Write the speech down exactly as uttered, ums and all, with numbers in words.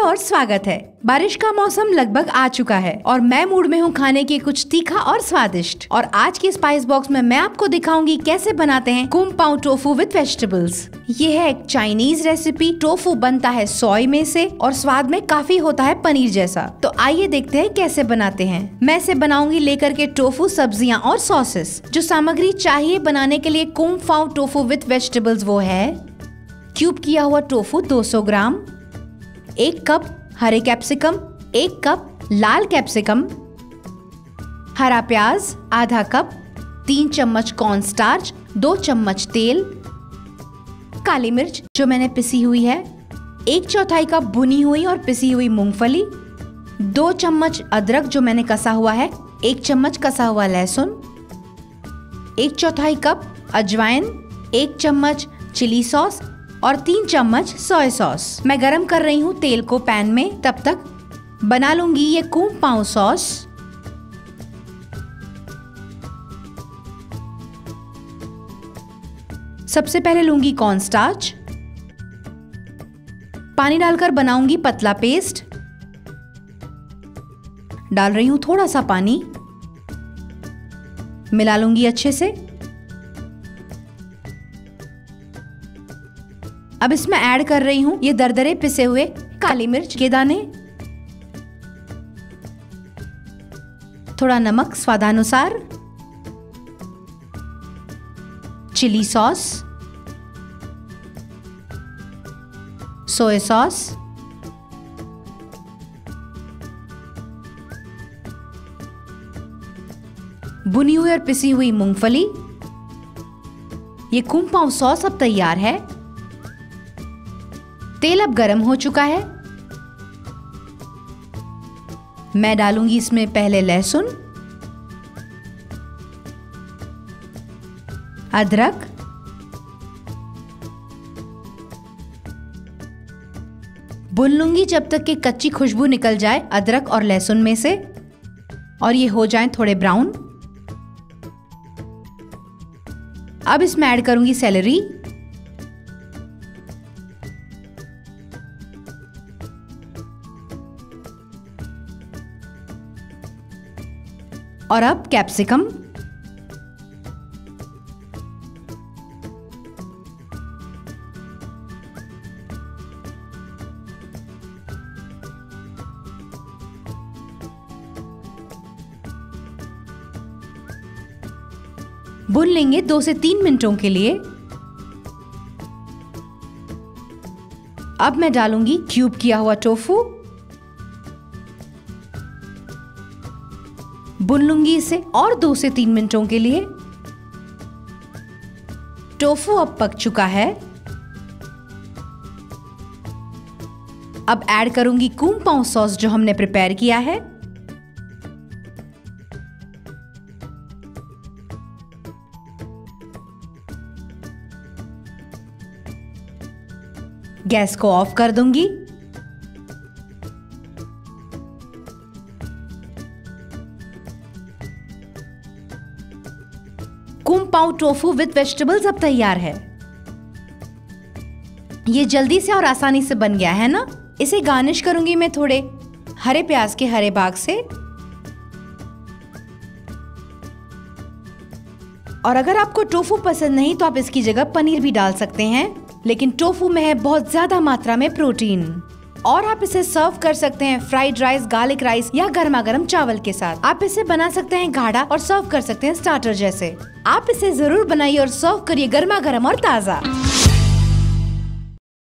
और स्वागत है। बारिश का मौसम लगभग आ चुका है और मैं मूड में हूँ खाने के कुछ तीखा और स्वादिष्ट। और आज के स्पाइस बॉक्स में मैं आपको दिखाऊंगी कैसे बनाते हैं कुम पाओ टोफू विद वेजिटेबल्स। ये है एक चाइनीज रेसिपी। टोफू बनता है सोय में से और स्वाद में काफी होता है पनीर जैसा। तो आइए देखते हैं कैसे बनाते हैं। मैं इसे बनाऊंगी लेकर के टोफू, सब्जियां और सॉसेस। जो सामग्री चाहिए बनाने के लिए कुम पाओ टोफू विद वेजिटेबल्स वो है क्यूब किया हुआ टोफू दो सौ ग्राम, एक कप हरे कैप्सिकम, एक कप लाल कैप्सिकम, हरा प्याज आधा कप, तीन चम्मच कॉर्नस्टार्च, दो चम्मच तेल, काली मिर्च जो मैंने पिसी हुई है, एक चौथाई कप भुनी हुई और पिसी हुई मूंगफली, दो चम्मच अदरक जो मैंने कसा हुआ है, एक चम्मच कसा हुआ लहसुन, एक चौथाई कप अजवाइन, एक चम्मच चिली सॉस और तीन चम्मच सोया सॉस। मैं गरम कर रही हूँ तेल को पैन में। तब तक बना लूंगी ये कुम पाओ सॉस। सबसे पहले लूंगी कॉर्नस्टार्च, पानी डालकर बनाऊंगी पतला पेस्ट। डाल रही हूं थोड़ा सा पानी, मिला लूंगी अच्छे से। अब इसमें ऐड कर रही हूं ये दरदरे पिसे हुए काली मिर्च के दाने, थोड़ा नमक स्वादानुसार, चिली सॉस, सोया सॉस, भुनी हुई और पिसी हुई मूंगफली। ये कुम पाओ सॉस अब तैयार है। तेल अब गरम हो चुका है। मैं डालूंगी इसमें पहले लहसुन, अदरक, भून लूंगी जब तक कि कच्ची खुशबू निकल जाए अदरक और लहसुन में से और ये हो जाएं थोड़े ब्राउन। अब इसमें ऐड करूंगी सेलेरी, और अब कैप्सिकम, भून लेंगे दो से तीन मिनटों के लिए। अब मैं डालूंगी क्यूब किया हुआ टोफू, भून लूंगी इसे और दो से तीन मिनटों के लिए। टोफू अब पक चुका है। अब ऐड करूंगी कुम पाओ सॉस जो हमने प्रिपेयर किया है। गैस को ऑफ कर दूंगी। कुम पाओ टोफू विद वेजिटेबल्स अब तैयार है। ये जल्दी से और आसानी से बन गया है ना। इसे गार्निश करूंगी मैं थोड़े हरे प्याज के हरे भाग से। और अगर आपको टोफू पसंद नहीं तो आप इसकी जगह पनीर भी डाल सकते हैं, लेकिन टोफू में है बहुत ज्यादा मात्रा में प्रोटीन। और आप इसे सर्व कर सकते हैं फ्राइड राइस, गार्लिक राइस या गर्मा गर्म चावल के साथ। आप इसे बना सकते हैं गाढ़ा और सर्व कर सकते हैं स्टार्टर जैसे। आप इसे जरूर बनाइए और सर्व करिए गर्मा गर्म और ताज़ा।